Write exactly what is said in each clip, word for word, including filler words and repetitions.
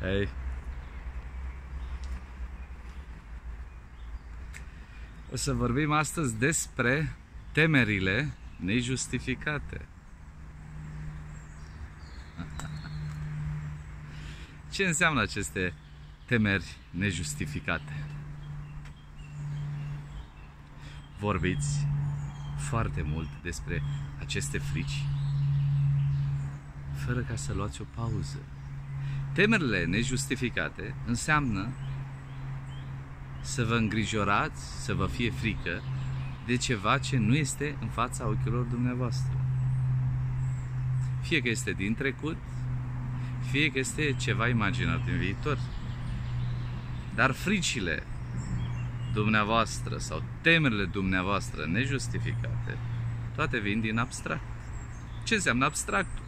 Hey. O să vorbim astăzi despre temerile nejustificate. Ce înseamnă aceste temeri nejustificate? Vorbiți foarte mult despre aceste frici, fără ca să luați o pauză. Temerile nejustificate înseamnă să vă îngrijorați, să vă fie frică de ceva ce nu este în fața ochilor dumneavoastră. Fie că este din trecut, fie că este ceva imaginat din viitor. Dar fricile dumneavoastră sau temerile dumneavoastră nejustificate, toate vin din abstract. Ce înseamnă abstractul?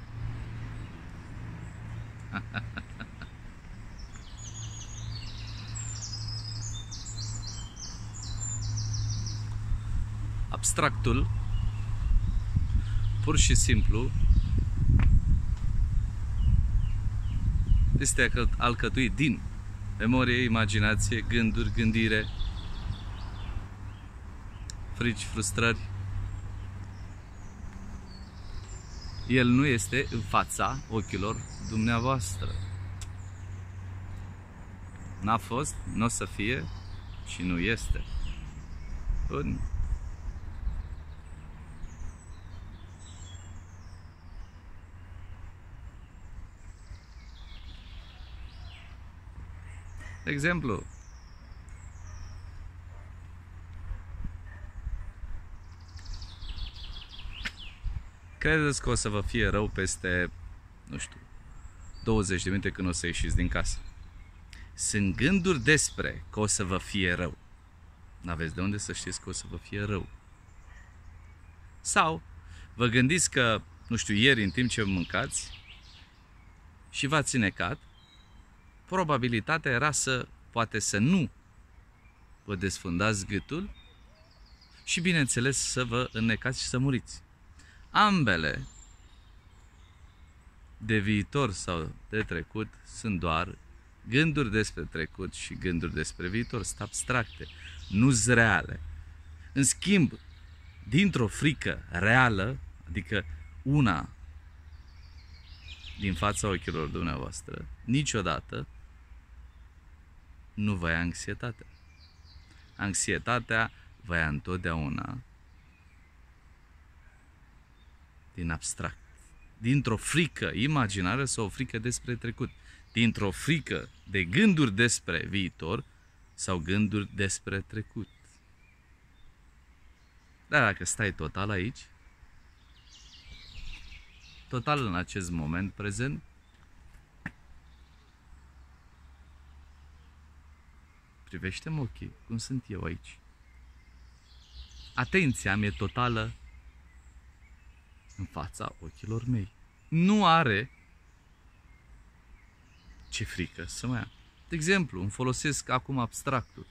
Abstractul, pur și simplu, este alcătuit din memorie, imaginație, gânduri, gândire, frici, frustrări. El nu este în fața ochilor dumneavoastră. N-a fost, nu o să fie și nu este. Bun. De exemplu, credeți că o să vă fie rău peste, nu știu, douăzeci de minute când o să ieșiți din casă. Sunt gânduri despre că o să vă fie rău. N-aveți de unde să știți că o să vă fie rău. Sau vă gândiți că, nu știu, ieri în timp ce mâncați și v-ați înecat, probabilitatea era să, poate să nu vă desfundați gâtul și, bineînțeles, să vă înnecați și să muriți. Ambele, de viitor sau de trecut, sunt doar gânduri despre trecut și gânduri despre viitor, sunt abstracte, nu-s reale. În schimb, dintr-o frică reală, adică una din fața ochilor dumneavoastră, niciodată nu vă ia anxietatea. Anxietatea vă ia întotdeauna din abstract, dintr-o frică imaginară sau o frică despre trecut, dintr-o frică de gânduri despre viitor sau gânduri despre trecut. Dar dacă stai total aici, total în acest moment prezent, privește-mă ochii, cum sunt eu aici. Atenția mea e totală în fața ochilor mei. Nu are ce frică să mă ia. De exemplu, îmi folosesc acum abstractul.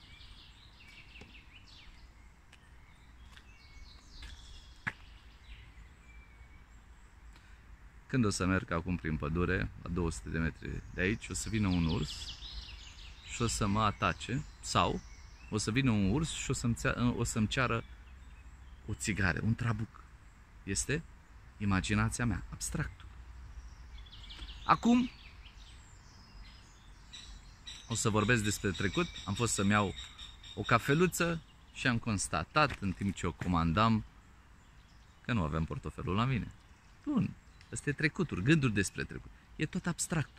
Când o să merg acum prin pădure, la două sute de metri de aici, o să vină un urs și o să mă atace, sau o să vină un urs și o să-mi, o să-mi ceară o țigară, un trabuc. Este imaginația mea, abstractul. Acum o să vorbesc despre trecut. Am fost să-mi iau o cafeluță și am constatat în timp ce o comandam că nu aveam portofelul la mine. Bun, ăsta e trecutul, gânduri despre trecut. E tot abstractul.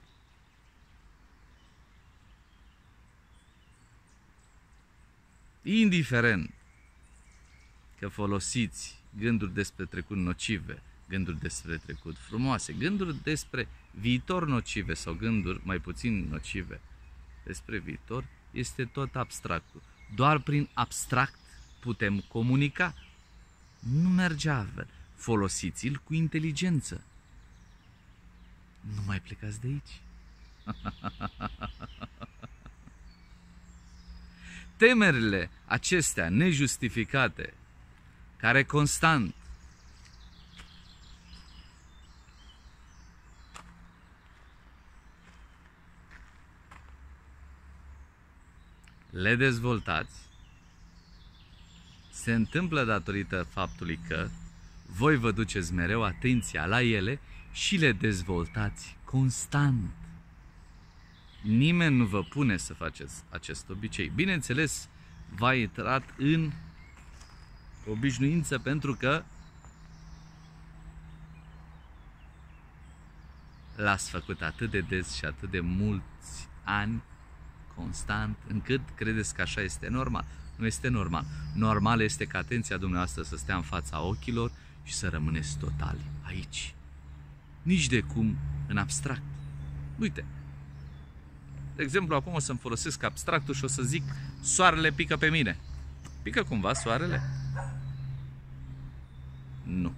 Indiferent că folosiți gânduri despre trecut nocive, gânduri despre trecut frumoase, gânduri despre viitor nocive sau gânduri mai puțin nocive despre viitor, este tot abstractul. Doar prin abstract putem comunica. Nu merge altfel. Folosiți-l cu inteligență. Nu mai plecați de aici. Temerile acestea nejustificate, care constant le dezvoltați, se întâmplă datorită faptului că voi vă duceți mereu atenția la ele și le dezvoltați constant. Nimeni nu vă pune să faceți acest obicei. Bineînțeles, v-a intrat în obișnuință pentru că l-ați făcut atât de des și atât de mulți ani, constant, încât credeți că așa este normal. Nu este normal. Normal este ca atenția dumneavoastră să stea în fața ochilor și să rămâneți total aici. Nici de cum în abstract. Uite, de exemplu, acum o să-mi folosesc abstractul și o să zic soarele pică pe mine. Pică cumva soarele? Nu.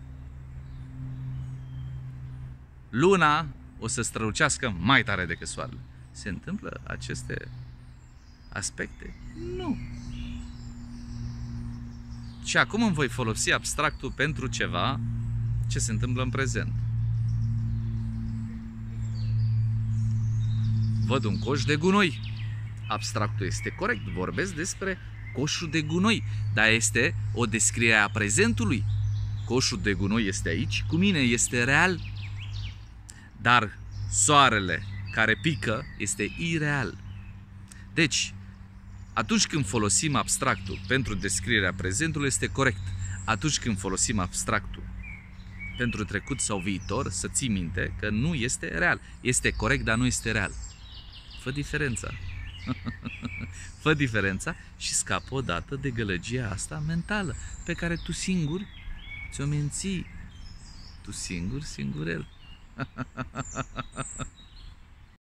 Luna o să strălucească mai tare decât soarele. Se întâmplă aceste aspecte? Nu. Și acum îmi voi folosi abstractul pentru ceva ce se întâmplă în prezent. Văd un coș de gunoi. Abstractul este corect. Vorbesc despre coșul de gunoi. Dar este o descriere a prezentului. Coșul de gunoi este aici, cu mine, este real. Dar soarele care pică este ireal. Deci, atunci când folosim abstractul pentru descrierea prezentului, este corect. Atunci când folosim abstractul pentru trecut sau viitor, să ții minte că nu este real. Este corect, dar nu este real. Fă diferența. Fă diferența și scapă odată de gălăgia asta mentală pe care tu singur ți-o menții. Tu singur, singurel.